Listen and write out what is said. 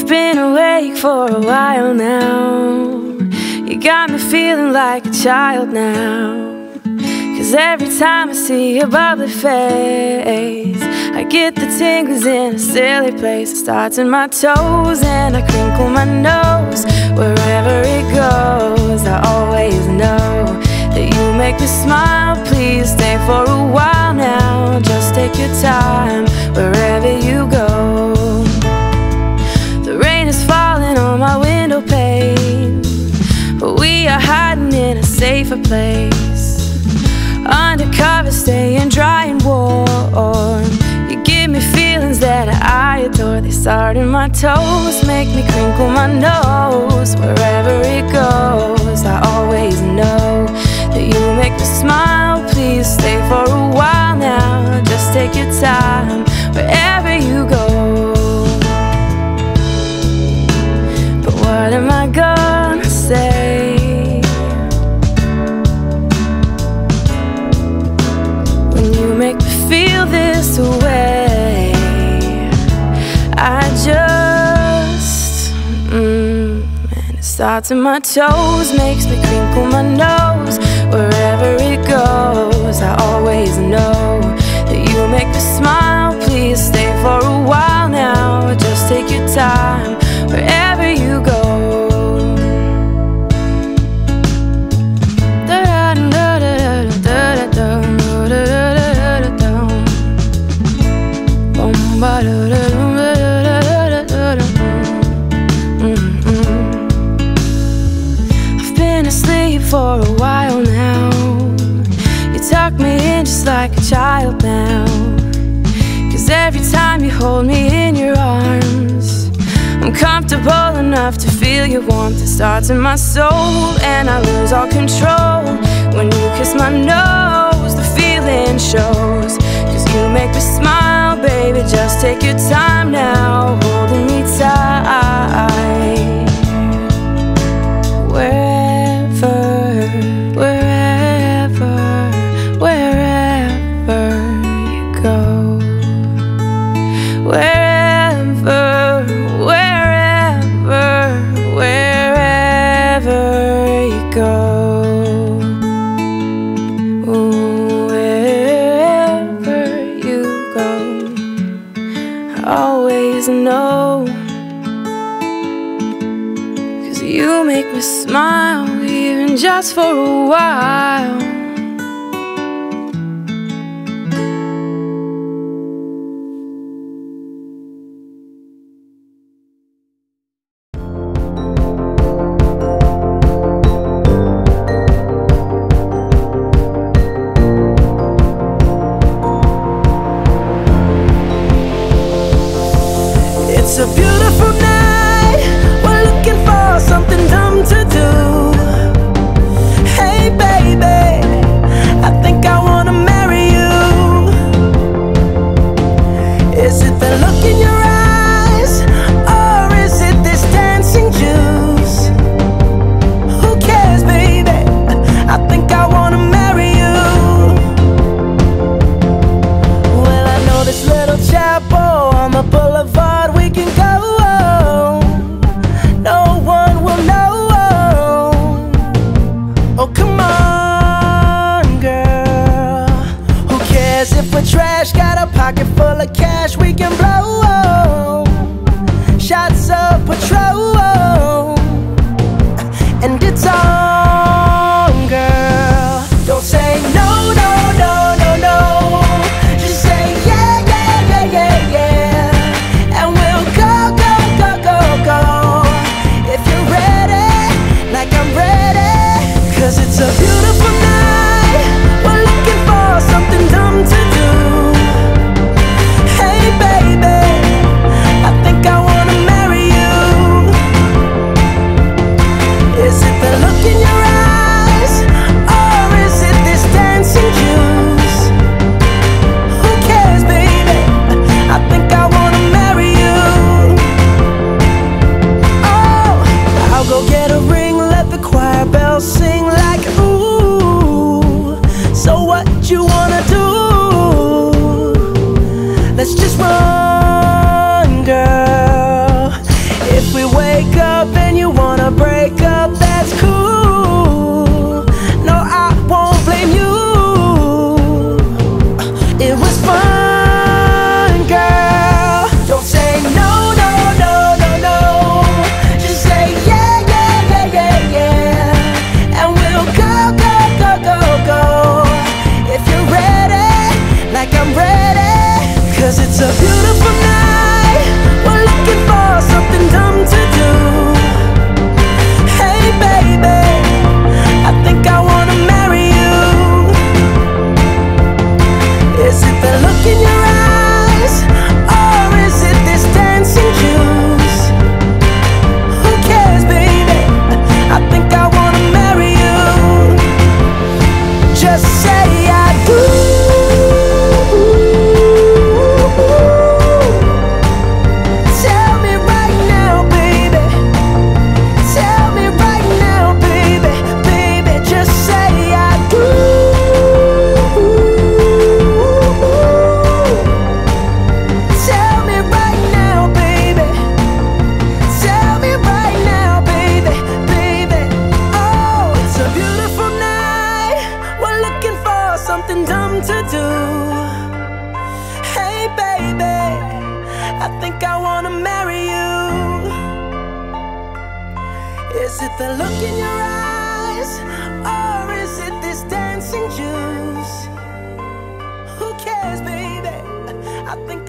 I've been awake for a while now. You got me feeling like a child now. 'Cause every time I see your bubbly face, I get the tingles in a silly place. It starts in my toes and I crinkle my nose. Wherever it goes, I always know that you make me smile. Please stay for a while now. Just take your time wherever you go. The rain is falling on my window pane, but we are hiding in a safer place. Undercover, staying dry and warm. You give me feelings that I adore. They start in my toes, make me crinkle my nose. Wherever it goes, I always know that you make me smile. Please stay for a while now. Just take your time wherever you go. But what am I gonna say when you make me feel this way? I just and it starts in my toes, makes me crinkle my nose. Wherever it goes, I always know that you make me smile. Please stay for a while now. Just take your time wherever you go. I've been asleep for a while now. You tuck me in just like a child now. 'Cause every time you hold me in your arms, I'm comfortable enough to feel your warmth. It starts in my soul and I lose all control. When you kiss my nose, the feeling shows. 'Cause you make me smile, baby, just take your time now, holding me tight. Wherever you go. Wherever you go. Wherever you go, I always know. 'Cause you make me smile, even just for a while. It's a beautiful night. We're looking for something dumb to do. Hey baby, I think I wanna marry you. Is it the look in your eyes, or is it this dancing juice? Who cares, baby? I think I wanna marry you. Well, I know this little chapel on the boulevard we can go. No one will know it the look in your eyes, or is it this dancing juice? Who cares, baby? I think